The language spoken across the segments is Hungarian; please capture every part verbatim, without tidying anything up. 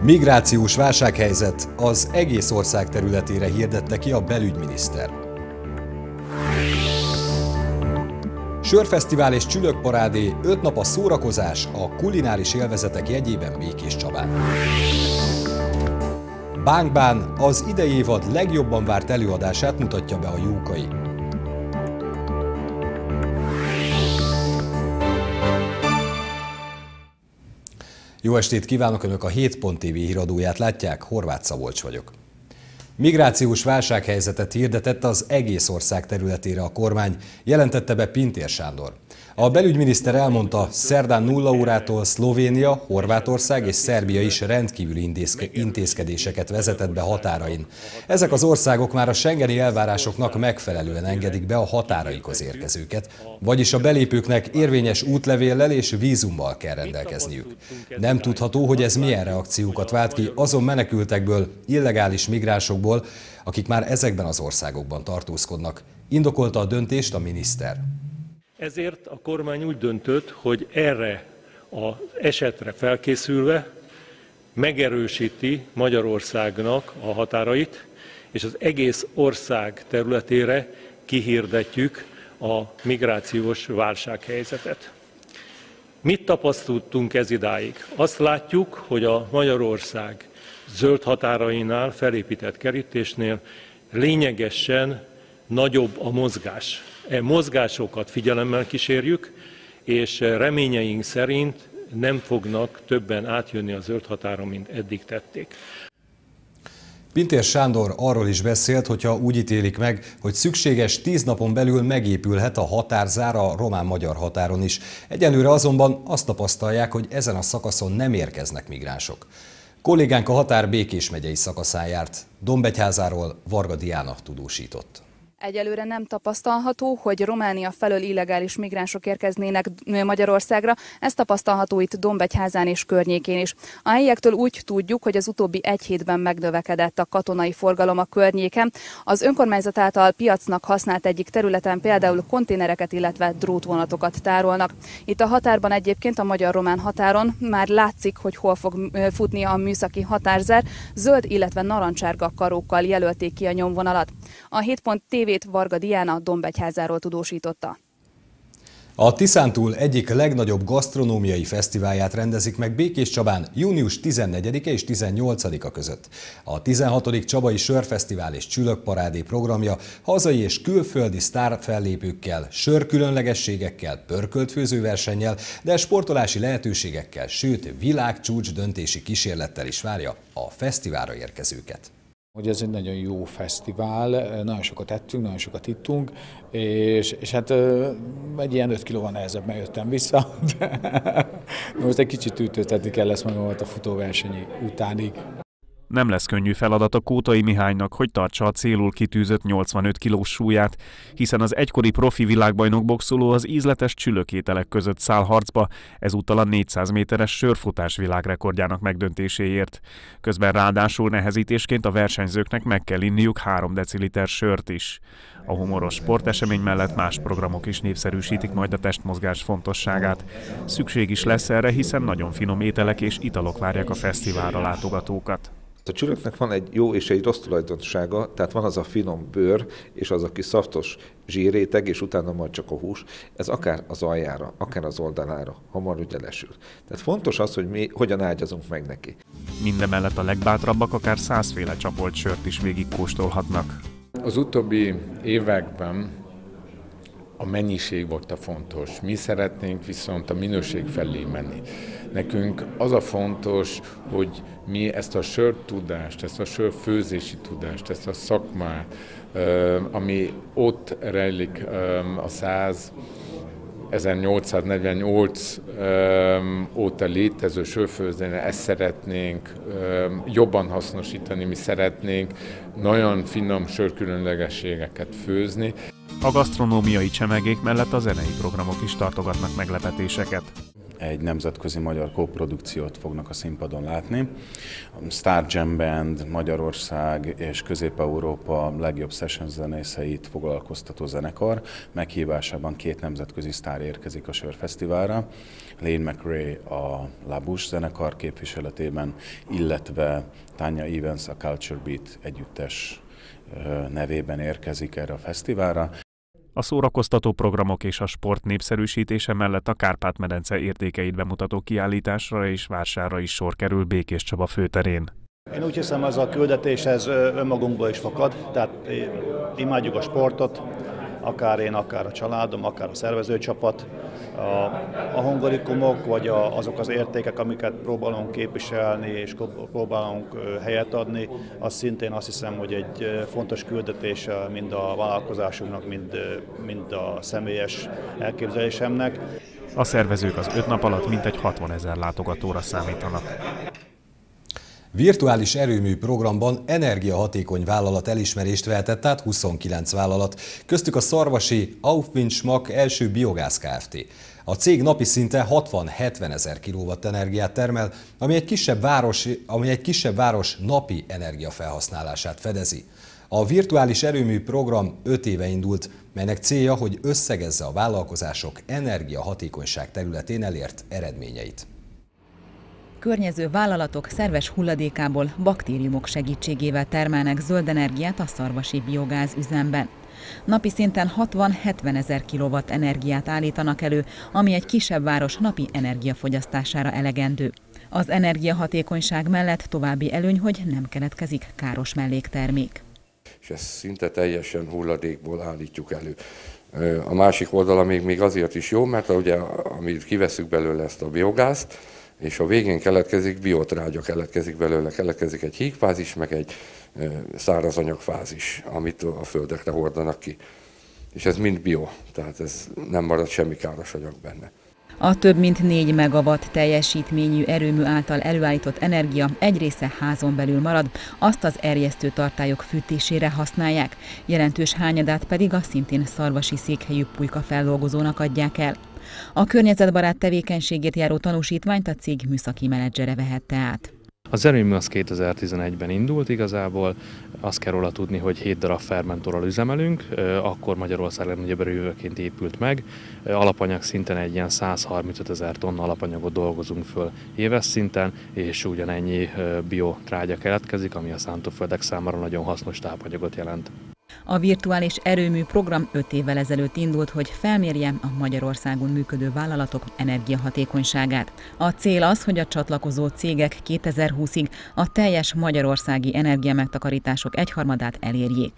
Migrációs válsághelyzet az egész ország területére hirdette ki a belügyminiszter. Sörfesztivál és csülökparádé, öt nap a szórakozás a kulináris élvezetek jegyében Békéscsabán. Bánkbán az idei évad legjobban várt előadását mutatja be a Jókai. Jó estét kívánok! Önök a hét pont té vé híradóját látják, Horváth Szabolcs vagyok. Migrációs válsághelyzetet hirdetett az egész ország területére a kormány, jelentette be Pintér Sándor. A belügyminiszter elmondta, szerdán nulla órától Szlovénia, Horvátország és Szerbia is rendkívüli intézkedéseket vezetett be határain. Ezek az országok már a schengeni elvárásoknak megfelelően engedik be a határaikhoz érkezőket, vagyis a belépőknek érvényes útlevéllel és vízummal kell rendelkezniük. Nem tudható, hogy ez milyen reakciókat vált ki azon menekültekből, illegális migránsokból, akik már ezekben az országokban tartózkodnak. Indokolta a döntést a miniszter. Ezért a kormány úgy döntött, hogy erre az esetre felkészülve megerősíti Magyarországnak a határait, és az egész ország területére kihirdetjük a migrációs válsághelyzetet. Mit tapasztaltunk ez idáig? Azt látjuk, hogy a Magyarország zöld határainál felépített kerítésnél lényegesen nagyobb a mozgás. E mozgásokat figyelemmel kísérjük, és reményeink szerint nem fognak többen átjönni a zöld határon, mint eddig tették. Pintér Sándor arról is beszélt, hogyha úgy ítélik meg, hogy szükséges tíz napon belül megépülhet a határzár a román-magyar határon is. Egyelőre azonban azt tapasztalják, hogy ezen a szakaszon nem érkeznek migránsok. Kollégánk a határ Békés megyei szakaszán járt. Dombegyházáról Varga Diana tudósított. Egyelőre nem tapasztalható, hogy Románia felől illegális migránsok érkeznének Magyarországra, ez tapasztalható itt Dombegyházán és környékén is. A helyiektől úgy tudjuk, hogy az utóbbi egy hétben megnövekedett a katonai forgalom a környéken. Az önkormányzat által piacnak használt egyik területen például konténereket, illetve drótvonatokat tárolnak. Itt a határban egyébként a magyar-román határon már látszik, hogy hol fog futni a műszaki határzár. Zöld, illetve narancsárga karókkal jelölték ki a nyomvonalat. A hét pont té vé Varga Diana Dombegyházáról tudósította. A Tiszántúl egyik legnagyobb gasztronómiai fesztiválját rendezik meg Békéscsabán június tizennegyedike és tizennyolcadika között. A tizenhatodik Csabai Sörfesztivál és Csülökparádé programja hazai és külföldi sztárfellépőkkel, sörkülönlegességekkel, pörkölt főzőversennyel, de sportolási lehetőségekkel, sőt világcsúcs döntési kísérlettel is várja a fesztiválra érkezőket. Hogy ez egy nagyon jó fesztivál, nagyon sokat ettünk, nagyon sokat ittunk, és, és hát egy ilyen öt kilóval nehezebben jöttem vissza. Most egy kicsit ütőtetni kell lesz magamat a futóverseny utánig. Nem lesz könnyű feladat a Kótai Mihálynak, hogy tartsa a célul kitűzött nyolcvanöt kilós súlyát, hiszen az egykori profi világbajnok boxoló az ízletes csülökételek között száll harcba, ezúttal a négyszáz méteres sörfutás világrekordjának megdöntéséért. Közben ráadásul nehezítésként a versenyzőknek meg kell inniuk három deciliter sört is. A humoros sportesemény mellett más programok is népszerűsítik majd a testmozgás fontosságát. Szükség is lesz erre, hiszen nagyon finom ételek és italok várják a fesztiválra látogatókat. A csülöknek van egy jó és egy rossz tulajdonsága, tehát van az a finom bőr, és az a kis szaftos zsírréteg, és utána majd csak a hús. Ez akár az aljára, akár az oldalára hamar ugye lesül. Tehát fontos az, hogy mi hogyan ágyazunk meg neki. Mindemellett a legbátrabbak akár százféle csapolt sört is végigkóstolhatnak. Az utóbbi években a mennyiség volt a fontos. Mi szeretnénk viszont a minőség felé menni. Nekünk az a fontos, hogy mi ezt a sörtudást, ezt a sörfőzési tudást, ezt a szakmát, ami ott rejlik a száz ezernyolcszáznegyvennyolc óta létező sörfőzdénél, ezt szeretnénk jobban hasznosítani, mi szeretnénk nagyon finom sörkülönlegességeket főzni. A gasztronómiai csemegék mellett a zenei programok is tartogatnak meglepetéseket. egy nemzetközi magyar koprodukciót fognak a színpadon látni. Star Jam Band, Magyarország és Közép-Európa legjobb session zenészeit foglalkoztató zenekar meghívásában két nemzetközi sztár érkezik a Sörfesztiválra. Lane McRae a La Bouche zenekar képviseletében, illetve Tanya Evans a Culture Beat együttes nevében érkezik erre a fesztiválra. A szórakoztató programok és a sport népszerűsítése mellett a Kárpát-medence értékeit bemutató kiállításra és vásárra is sor kerül Békés Csaba főterén. Én úgy hiszem, ez a küldetés ez önmagunkból is fakad, tehát imádjuk a sportot, akár én, akár a családom, akár a szervezőcsapat. A, a hungarikumok, vagy a, azok az értékek, amiket próbálunk képviselni és próbálunk helyet adni, az szintén azt hiszem, hogy egy fontos küldetés mind a vállalkozásunknak, mind, mind a személyes elképzelésemnek. A szervezők az öt nap alatt mintegy hatvanezer látogatóra számítanak. Virtuális erőmű programban energiahatékony vállalat elismerést vehetett át huszonkilenc vállalat, köztük a szarvasi Aufwindschmack első biogáz Kft. A cég napi szinten hatvan-hetven ezer kilowatt energiát termel, ami egy, kisebb város, ami egy kisebb város napi energiafelhasználását fedezi. A virtuális erőmű program öt éve indult, melynek célja, hogy összegezze a vállalkozások energiahatékonyság területén elért eredményeit. Környező vállalatok szerves hulladékából baktériumok segítségével termelnek zöld energiát a szarvasi biogáz üzemben. Napi szinten hatvan-hetven ezer kilowatt energiát állítanak elő, ami egy kisebb város napi energiafogyasztására elegendő. Az energiahatékonyság mellett további előny, hogy nem keletkezik káros melléktermék. És ezt szinte teljesen hulladékból állítjuk elő. A másik oldala még, még azért is jó, mert ugye, amit kiveszünk belőle ezt a biogázt, és a végén keletkezik biotrágya, keletkezik belőle, keletkezik egy hígfázis, meg egy szárazanyagfázis, amit a földekre hordanak ki. És ez mind bio, tehát ez nem marad semmi káros anyag benne. A több mint négy megawatt teljesítményű erőmű által előállított energia egy része házon belül marad, azt az erjesztő tartályok fűtésére használják, jelentős hányadát pedig a szintén szarvasi székhelyű pulykafeldolgozónak adják el. A környezetbarát tevékenységét járó tanúsítványt a cég műszaki menedzsere vehette át. Az erőmű az kétezer-tizenegyben indult igazából, azt kell róla tudni, hogy hét darab fermentorral üzemelünk, akkor Magyarország legnagyobb erőműveként épült meg. Alapanyag szinten egy ilyen száz harmincöt ezer tonna alapanyagot dolgozunk föl éves szinten, és ugyanennyi biotrágya keletkezik, ami a szántóföldek számára nagyon hasznos tápanyagot jelent. A virtuális erőmű program öt évvel ezelőtt indult, hogy felmérje a Magyarországon működő vállalatok energiahatékonyságát. A cél az, hogy a csatlakozó cégek kétezer-húszig a teljes magyarországi energiamegtakarítások egyharmadát elérjék.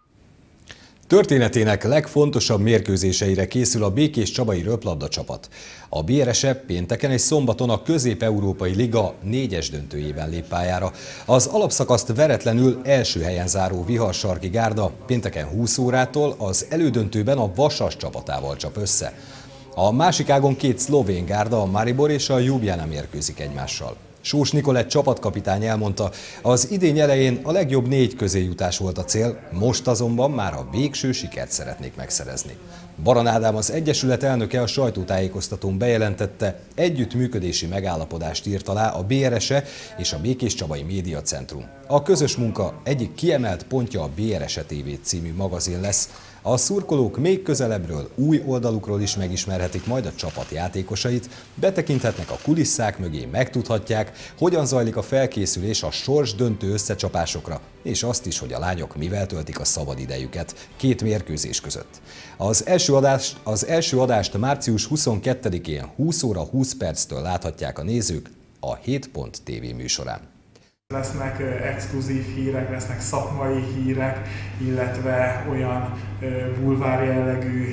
Történetének legfontosabb mérkőzéseire készül a Békés Csabai röplabda csapat. A bé er es e pénteken és szombaton a Közép-Európai Liga négyes döntőjében lép pályára. Az alapszakaszt veretlenül első helyen záró Viharsarki Gárda pénteken húsz órától az elődöntőben a Vasas csapatával csap össze. A másik ágon két szlovén gárda, a Maribor és a Ljubljana mérkőzik egymással. Sós Nikolett csapatkapitány elmondta, az idény elején a legjobb négy közé jutás volt a cél, most azonban már a végső sikert szeretnék megszerezni. Baran Ádám, az Egyesület elnöke a sajtótájékoztatón bejelentette, együttműködési megállapodást írt alá a bé er es e és a Békés Csabai Média Centrum. A közös munka egyik kiemelt pontja a bé er es e té vé című magazin lesz. A szurkolók még közelebbről, új oldalukról is megismerhetik majd a csapat játékosait, betekinthetnek a kulisszák mögé, megtudhatják, hogyan zajlik a felkészülés a sorsdöntő összecsapásokra, és azt is, hogy a lányok mivel töltik a szabadidejüket két mérkőzés között. Az első adást, az első adást március huszonkettedikén húsz óra húsz perctől láthatják a nézők a hét pont té vé műsorán. Lesznek exkluzív hírek, lesznek szakmai hírek, illetve olyan bulvár jellegű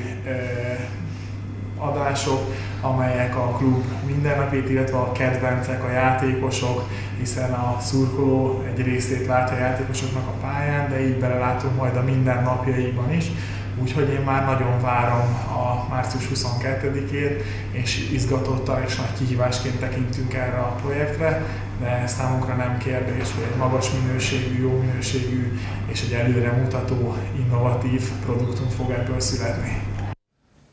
adások, amelyek a klub mindennapét, illetve a kedvencek, a játékosok, hiszen a szurkoló egy részét látja a játékosoknak a pályán, de így belelátunk majd a mindennapjaiban is. Úgyhogy én már nagyon várom a március huszonkettedikét, és izgatottan és nagy kihívásként tekintünk erre a projektre, de számunkra nem kérdés, hogy egy magas minőségű, jó minőségű és egy előremutató, innovatív produktum fog ebből születni.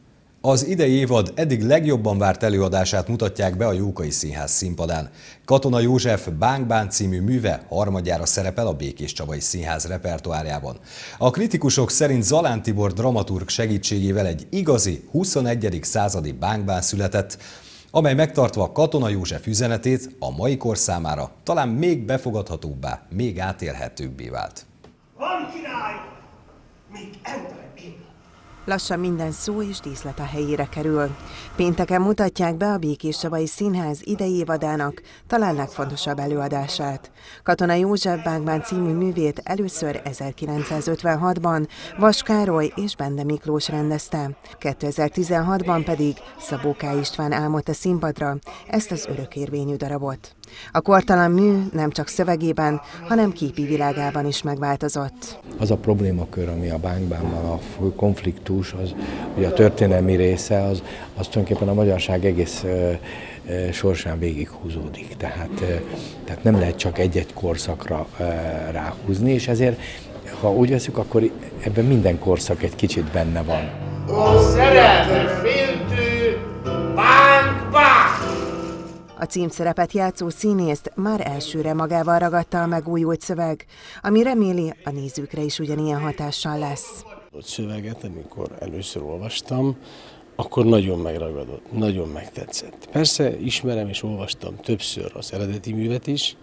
Az idei évad eddig legjobban várt előadását mutatják be a Jókai Színház színpadán. Katona József Bánk Bán című műve harmadjára szerepel a Békéscsabai Színház repertoárjában. A kritikusok szerint Zalán Tibor dramaturg segítségével egy igazi huszonegyedik századi Bánk Bán született, amely megtartva Katona József üzenetét a mai kor számára talán még befogadhatóbbá, még átélhetőbbé vált. Van király, még ember él. Lassan minden szó és díszlet a helyére kerül. Pénteken mutatják be a Békéscsabai Színház idei évadának talán legfontosabb előadását. Katona József Bánk Bán című művét először ezerkilencszázötvenhatban Vas Károly és Bende Miklós rendezte. kétezer-tizenhatban pedig Szabó K. István álmodta színpadra ezt az örökérvényű darabot. A kortalan mű nem csak szövegében, hanem képi világában is megváltozott. Az a problémakör, ami a Bánk Bánban a fő konfliktus, az, ugye a történelmi része, az, az tulajdonképpen a magyarság egész e, e, sorsán végighúzódik. Tehát, e, tehát nem lehet csak egy-egy korszakra e, ráhúzni, és ezért, ha úgy veszük, akkor ebben minden korszak egy kicsit benne van. A szeretet féltő Bánk Bán! A címszerepet játszó színészt már elsőre magával ragadta a megújult szöveg, ami reméli, a nézőkre is ugyanilyen hatással lesz. A szöveget, amikor először olvastam, akkor nagyon megragadott, nagyon megtetszett. Persze ismerem és olvastam többször az eredeti művet is.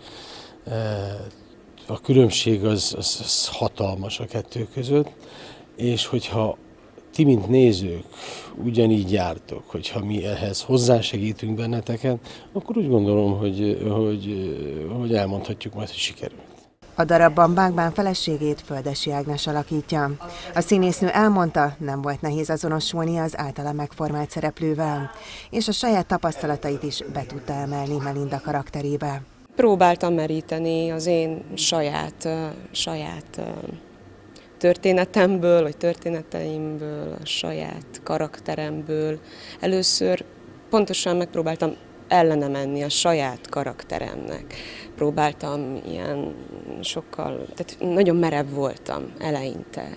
A különbség az, az, az hatalmas a kettő között, és hogyha ti, mint nézők, ugyanígy jártok, hogyha mi ehhez hozzásegítünk benneteket, akkor úgy gondolom, hogy, hogy, hogy elmondhatjuk majd, hogy sikerült. A darabban Bánk Bán feleségét Földessy Ágnes alakítja. A színésznő elmondta, nem volt nehéz azonosulni az általa megformált szereplővel, és a saját tapasztalatait is be tudta emelni Melinda karakterébe. Próbáltam meríteni az én saját, saját történetemből, vagy történeteimből, a saját karakteremből. Először pontosan megpróbáltam ellene menni a saját karakteremnek. Próbáltam ilyen sokkal, tehát nagyon merev voltam eleinte.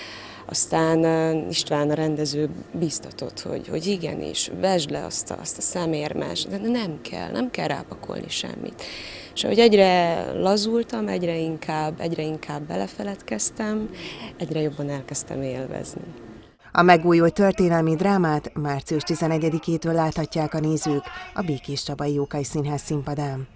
Aztán István a rendező bíztatott, hogy, hogy igenis, vesd le azt a, azt a szemérmes, de nem kell, nem kell rápakolni semmit. És ahogy egyre lazultam, egyre inkább, egyre inkább belefeledkeztem, egyre jobban elkezdtem élvezni. A megújult történelmi drámát március tizenegyedikétől láthatják a nézők a Békéscsabai Jókai Színház színpadán.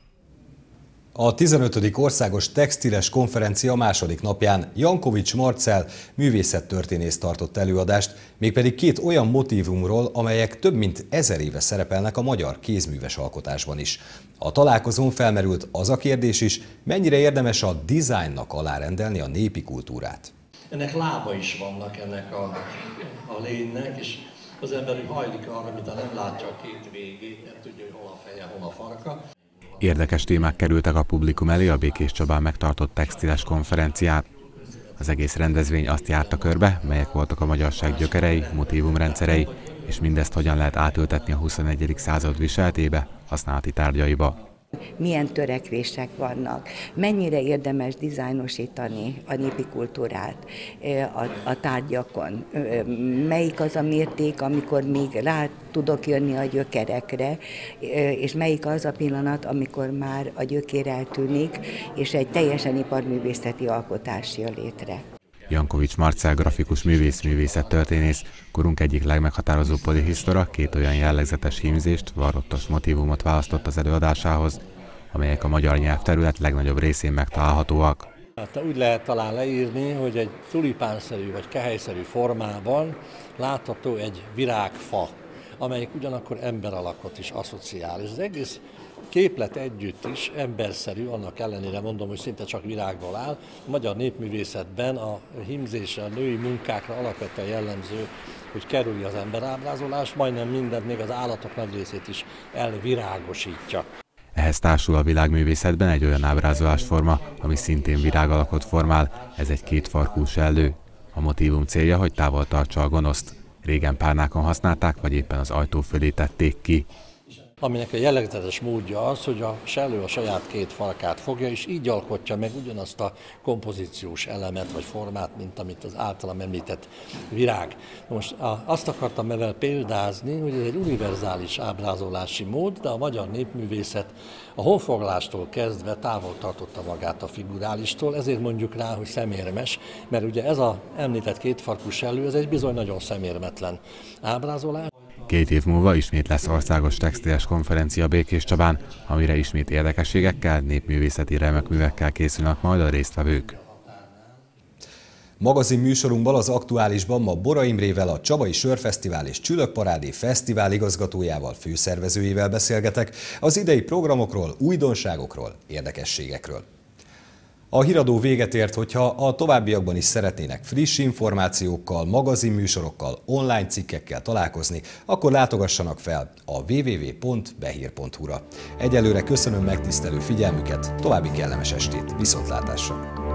A tizenötödik országos textiles konferencia második napján Jankovics Marcell művészettörténész tartott előadást, mégpedig két olyan motívumról, amelyek több mint ezer éve szerepelnek a magyar kézműves alkotásban is. A találkozón felmerült az a kérdés is, mennyire érdemes a dizájnnak alárendelni a népi kultúrát. Ennek lába is vannak ennek a, a lénynek, és az ember hajlik arra, mint nem látja a két végét, nem tudja, hogy hol a feje, hol a farka. Érdekes témák kerültek a publikum elé a Békéscsabán megtartott textiles konferencián. Az egész rendezvény azt járta körbe, melyek voltak a magyarság gyökerei, motívumrendszerei, és mindezt hogyan lehet átültetni a huszonegyedik század viseltébe, használati tárgyaiba. Milyen törekvések vannak, mennyire érdemes dizájnosítani a népi kultúrát a, a tárgyakon, melyik az a mérték, amikor még rá tudok jönni a gyökerekre, és melyik az a pillanat, amikor már a gyökér eltűnik, és egy teljesen iparművészeti alkotás jön létre. Jankovics Marcell grafikus művész-művészettörténész, korunk egyik legmeghatározóbb polihisztora két olyan jellegzetes hímzést, varrottos motívumot választott az előadásához, amelyek a magyar nyelvterület legnagyobb részén megtalálhatóak. Hát úgy lehet talán leírni, hogy egy tulipánszerű vagy kehelyszerű formában látható egy virágfa, amelyik ugyanakkor emberalakot is asszociál. Ez az egész képlet együtt is emberszerű, annak ellenére mondom, hogy szinte csak virágból áll. A magyar népművészetben a hímzésre, a női munkákra alapvetően jellemző, hogy kerülje az emberábrázolás, majdnem mindent, még az állatok nagy részét is elvirágosítja. Ehhez társul a világművészetben egy olyan ábrázolásforma, ami szintén virágalakot formál, ez egy kétfarkú sellő. A motívum célja, hogy távol tartsa a gonoszt. Régen párnákon használták, vagy éppen az ajtó fölé tették ki. Aminek a jellegzetes módja az, hogy a sellő a saját két farkát fogja, és így alkotja meg ugyanazt a kompozíciós elemet vagy formát, mint amit az általam említett virág. Most azt akartam ezzel példázni, hogy ez egy univerzális ábrázolási mód, de a magyar népművészet a honfoglalástól kezdve távol tartotta magát a figurálistól, ezért mondjuk rá, hogy szemérmes, mert ugye ez az említett kétfarkú sellő, ez egy bizony nagyon szemérmetlen ábrázolás. Két év múlva ismét lesz országos textiles konferencia Békéscsabán, amire ismét érdekességekkel, népművészeti remekművekkel készülnek majd a résztvevők. Magazin műsorunkban az Aktuálisban ma Bora Imrével, a Csabai Sörfesztivál és Csülökparádé Fesztivál igazgatójával, főszervezőjével beszélgetek az idei programokról, újdonságokról, érdekességekről. A híradó véget ért, hogyha a továbbiakban is szeretnének friss információkkal, magazinműsorokkal, online cikkekkel találkozni, akkor látogassanak fel a double-u double-u double-u pont behír pont hu-ra. Egyelőre köszönöm megtisztelő figyelmüket, további kellemes estét, viszontlátásra!